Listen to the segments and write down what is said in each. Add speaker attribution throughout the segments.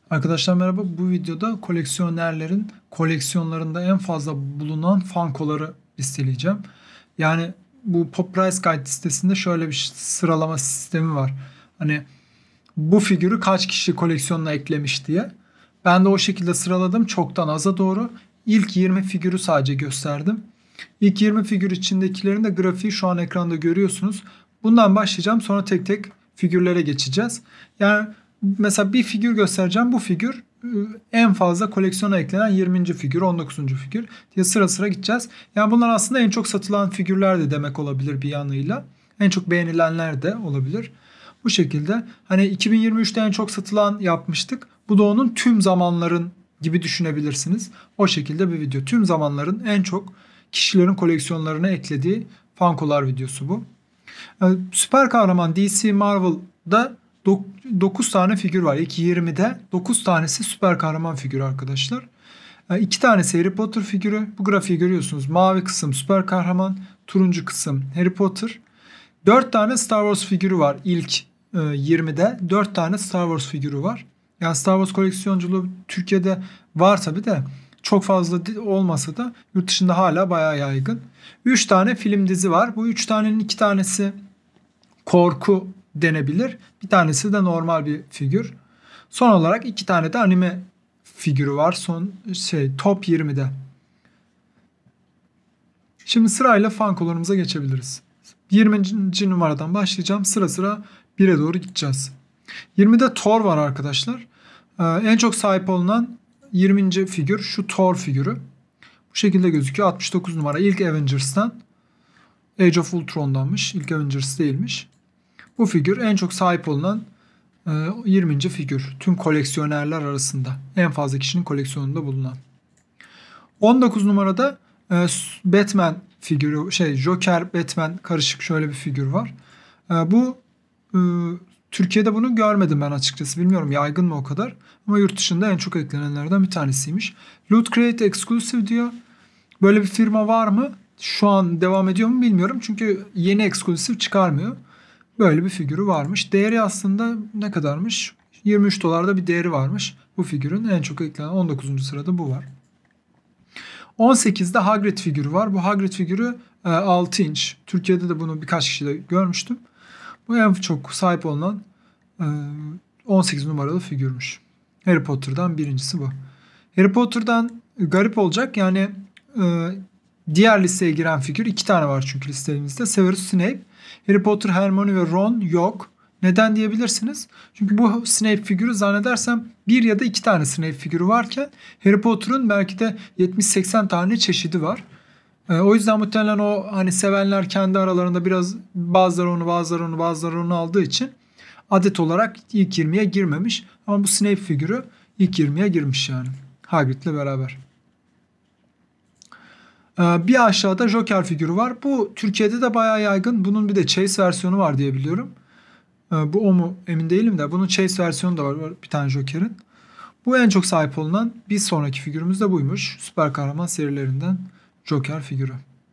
Speaker 1: Arkadaşlar merhaba. Bu videoda koleksiyonerlerin koleksiyonlarında en fazla bulunan Funko'ları listeleyeceğim. Yani bu Pop Price Guide listesinde şöyle bir sıralama sistemi var. Hani bu figürü kaç kişi koleksiyonuna eklemiş diye. Ben de o şekilde sıraladım çoktan aza doğru. İlk 20 figürü sadece gösterdim. İlk 20 figür içindekilerin de grafiği şu an ekranda görüyorsunuz. Bundan başlayacağım, sonra tek tek figürlere geçeceğiz. Yani mesela bir figür göstereceğim. Bu figür en fazla koleksiyona eklenen 20. figür, 19. figür diye sıra sıra gideceğiz. Yani bunlar aslında en çok satılan figürler de demek olabilir bir yanıyla. En çok beğenilenler de olabilir. Bu şekilde hani 2023'te en çok satılan yapmıştık. Bu da onun tüm zamanların gibi düşünebilirsiniz. O şekilde bir video. Tüm zamanların en çok kişilerin koleksiyonlarına eklediği Funko'lar videosu bu. Süper kahraman DC Marvel'da 9 tane figür var. İlk 20'de 9 tanesi süper kahraman figürü arkadaşlar. 2 tanesi Harry Potter figürü. Bu grafiği görüyorsunuz. Mavi kısım süper kahraman, turuncu kısım Harry Potter. 4 tane Star Wars figürü var ilk 20'de. 4 tane Star Wars figürü var. Yani Star Wars koleksiyonculuğu Türkiye'de var tabi de çok fazla olmasa da yurt dışında hala bayağı yaygın. 3 tane film dizi var. Bu 3 tanenin 2 tanesi korku denebilir. Bir tanesi de normal bir figür. Son olarak 2 tane de anime figürü var. Top 20'de. Şimdi sırayla Funko'larımıza geçebiliriz. 20. numaradan başlayacağım. Sıra sıra 1'e doğru gideceğiz. 20'de Thor var arkadaşlar. En çok sahip olunan 20. figür şu Thor figürü. Bu şekilde gözüküyor. 69 numara ilk Avengers'tan. Age of Ultron'danmış. İlk Avengers değilmiş. Bu figür en çok sahip olunan 20. figür. Tüm koleksiyonerler arasında. En fazla kişinin koleksiyonunda bulunan. 19 numarada Batman figürü, Joker Batman karışık şöyle bir figür var. Bu Türkiye'de bunu görmedim ben açıkçası. Bilmiyorum yaygın mı o kadar. Ama yurt dışında en çok eklenenlerden bir tanesiymiş. Loot Crate Exclusive diyor. Böyle bir firma var mı? Şu an devam ediyor mu bilmiyorum. Çünkü yeni eksklusif çıkarmıyor. Böyle bir figürü varmış. Değeri aslında ne kadarmış? 23 dolarda bir değeri varmış. Bu figürün en çok eklenen 19. sırada bu var. 18'de Hagrid figürü var. Bu Hagrid figürü 6 inç. Türkiye'de de bunu birkaç kişide görmüştüm. Bu en çok sahip olunan 18 numaralı figürmüş. Harry Potter'dan birincisi bu. Harry Potter'dan garip olacak. Yani diğer listeye giren figür 2 tane var çünkü listemizde. Severus Snape. Harry Potter, Hermione ve Ron yok. Neden diyebilirsiniz? Çünkü bu Snape figürü zannedersem 1 ya da 2 tane Snape figürü varken Harry Potter'ın belki de 70-80 tane çeşidi var. O yüzden muhtemelen o hani sevenler kendi aralarında biraz bazıları onu aldığı için adet olarak ilk 20'ye girmemiş. Ama bu Snape figürü ilk 20'ye girmiş yani. Hagrid'le beraber. Bir aşağıda Joker figürü var. Bu Türkiye'de de bayağı yaygın. Bunun bir de Chase versiyonu var diye biliyorum. Bu o mu emin değilim de bunun Chase versiyonu da var bir tane Joker'in. Bu en çok sahip olunan bir sonraki figürümüz de buymuş. Süper kahraman serilerinden Joker figürü.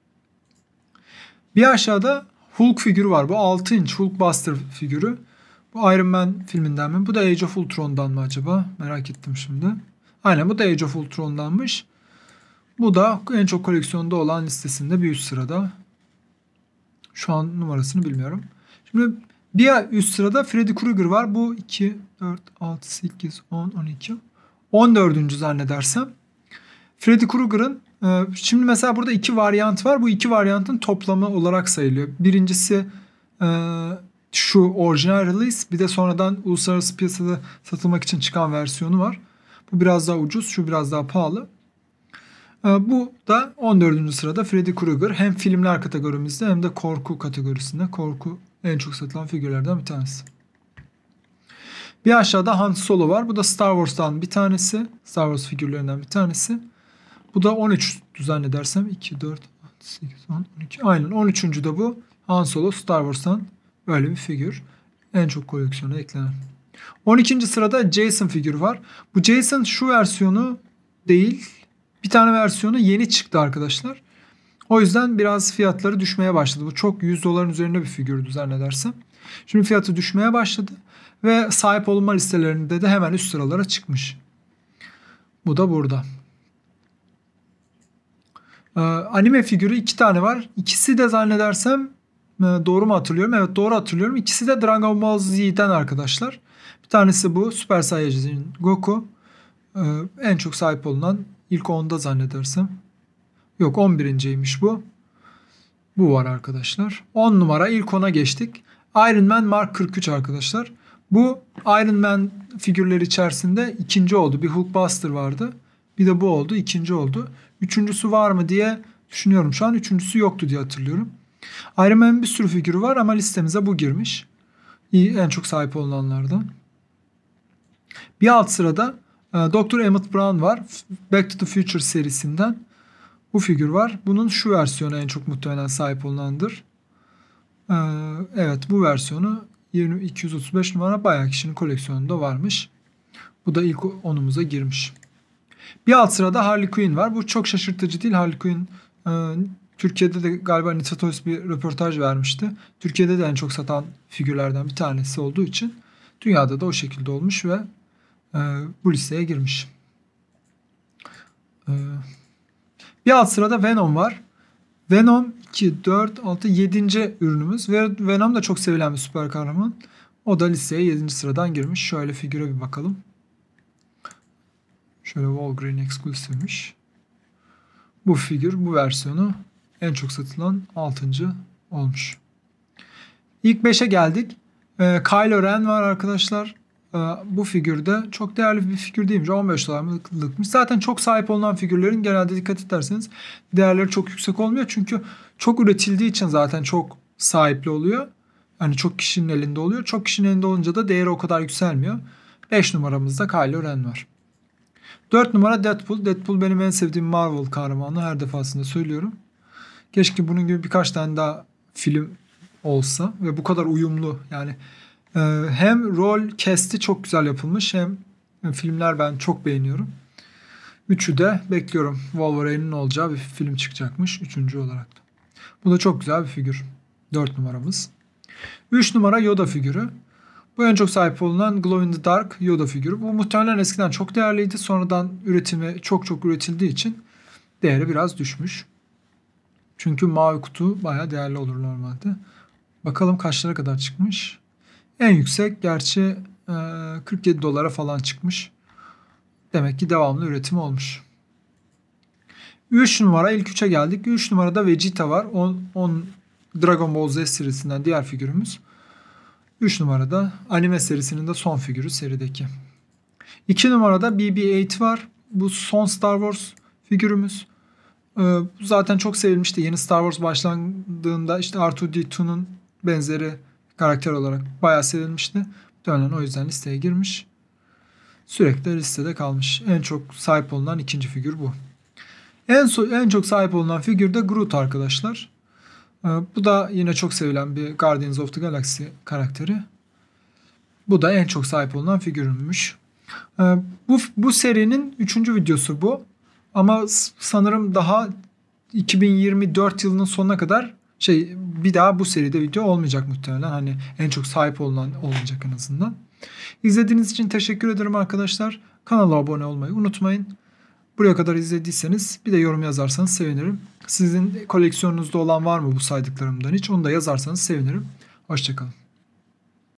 Speaker 1: Bir aşağıda Hulk figürü var. Bu 6 inç Hulkbuster figürü. Bu Iron Man filminden mi? Bu da Age of Ultron'dan mı acaba? Merak ettim şimdi. Aynen bu da Age of Ultron'danmış. Bu da en çok koleksiyonda olan listesinde bir üst sırada. Şu an numarasını bilmiyorum. Şimdi bir üst sırada Freddy Krueger var. Bu 2, 4, 6, 8, 10, 12, 14. zannedersem. Freddy Krueger'ın şimdi mesela burada 2 varyant var. Bu 2 varyantın toplamı olarak sayılıyor. Birincisi şu orijinal release. Bir de sonradan uluslararası piyasada satılmak için çıkan versiyonu var. Bu biraz daha ucuz. Şu biraz daha pahalı. Bu da 14. sırada Freddy Krueger. Hem filmler kategorimizde hem de korku kategorisinde. Korku en çok satılan figürlerden bir tanesi. Bir aşağıda Han Solo var. Bu da Star Wars'tan bir tanesi. Star Wars figürlerinden bir tanesi. Bu da 13 zannedersem. 2, 4, 6, 8, 10, 12. Aynen 13. da bu. Han Solo Star Wars'tan böyle bir figür. En çok koleksiyona eklenen. 12. sırada Jason figürü var. Bu Jason şu versiyonu değil. Bir tane versiyonu yeni çıktı arkadaşlar. O yüzden biraz fiyatları düşmeye başladı. Bu çok $100 üzerinde bir figürdü zannedersem. Şimdi fiyatı düşmeye başladı ve sahip olunma listelerinde de hemen üst sıralara çıkmış. Bu da burada. Anime figürü 2 tane var. İkisi de zannedersem doğru mu hatırlıyorum? Evet, doğru hatırlıyorum. İkisi de Dragon Ball Z'den arkadaşlar. Bir tanesi bu Super Saiyajin Goku. En çok sahip olunan ilk 10'da zannedersem. Yok, 11.'ymiş bu. Bu var arkadaşlar. 10 numara ilk 10'a geçtik. Iron Man Mark 43 arkadaşlar. Bu Iron Man figürleri içerisinde ikinci oldu. Bir Hulkbuster vardı. Bir de bu oldu. İkinci oldu. Üçüncüsü var mı diye düşünüyorum şu an. Üçüncüsü yoktu diye hatırlıyorum. Iron Man'in bir sürü figürü var ama listemize bu girmiş. En çok sahip olunanlardan. Bir alt sırada Dr. Emmett Brown var. Back to the Future serisinden. Bu figür var. Bunun şu versiyonu en çok muhtemelen sahip olunandır. Evet, bu versiyonu 235 numara, bayağı kişinin koleksiyonunda varmış. Bu da ilk 10'umuza girmiş. Bir alt sırada Harley Quinn var. Bu çok şaşırtıcı değil. Harley Quinn Türkiye'de de galiba Nita Toys bir röportaj vermişti. Türkiye'de de en çok satan figürlerden bir tanesi olduğu için dünyada da o şekilde olmuş ve bu listeye girmiş. Bir alt sırada Venom var. Venom 2, 4, 6, 7. ürünümüz. Ve Venom da çok sevilen bir süper kahraman. O da listeye 7. sıradan girmiş. Şöyle figüre bir bakalım. Şöyle Wolverine Exclusive'miş. Bu figür, bu versiyonu en çok satılan 6. olmuş. İlk 5'e geldik. Kylo Ren var arkadaşlar. Bu figürde çok değerli bir figür değilmiş. $15'lıkmış. Zaten çok sahip olunan figürlerin genelde dikkat ederseniz değerleri çok yüksek olmuyor. Çünkü çok üretildiği için zaten çok sahipli oluyor. Yani çok kişinin elinde oluyor. Çok kişinin elinde olunca da değeri o kadar yükselmiyor. 5 numaramızda Kylo Ren var. 4 numara Deadpool. Deadpool benim en sevdiğim Marvel kahramanı. Her defasında söylüyorum. Keşke bunun gibi birkaç tane daha film olsa ve bu kadar uyumlu. Yani hem rol cast'i çok güzel yapılmış hem filmler ben çok beğeniyorum. Üçü de bekliyorum. Wolverine'in olacağı bir film çıkacakmış. 3. olarak da. Bu da çok güzel bir figür. 4 numaramız. 3 numara Yoda figürü. Bu en çok sahip olunan Glow in the Dark Yoda figürü. Bu muhtemelen eskiden çok değerliydi. Sonradan üretimi çok üretildiği için değeri biraz düşmüş. Çünkü mavi kutu bayağı değerli olur normalde. Bakalım kaçlara kadar çıkmış. En yüksek gerçi $47 falan çıkmış. Demek ki devamlı üretim olmuş. 3 numara ilk 3'e geldik. 3 numarada Vegeta var. 10 Dragon Ball Z serisinden diğer figürümüz. 3 numarada anime serisinin de son figürü serideki. 2 numarada BB-8 var. Bu son Star Wars figürümüz. Zaten çok sevilmişti. Yeni Star Wars başlandığında işte R2-D2'nun benzeri karakter olarak bayağı sevilmişti. Muhtemelen o yüzden listeye girmiş. Sürekli listede kalmış. En çok sahip olunan ikinci figür bu. En çok sahip olunan figür de Groot arkadaşlar. Bu da yine çok sevilen bir Guardians of the Galaxy karakteri. Bu da en çok sahip olunan figürünmüş. Bu serinin 3. videosu bu. Ama sanırım daha 2024 yılının sonuna kadar bir daha bu seride video olmayacak muhtemelen. Hani en çok sahip olunan olmayacak en azından. İzlediğiniz için teşekkür ederim arkadaşlar. Kanala abone olmayı unutmayın. Buraya kadar izlediyseniz bir de yorum yazarsanız sevinirim. Sizin koleksiyonunuzda olan var mı bu saydıklarımdan hiç? Onu da yazarsanız sevinirim. Hoşça kalın.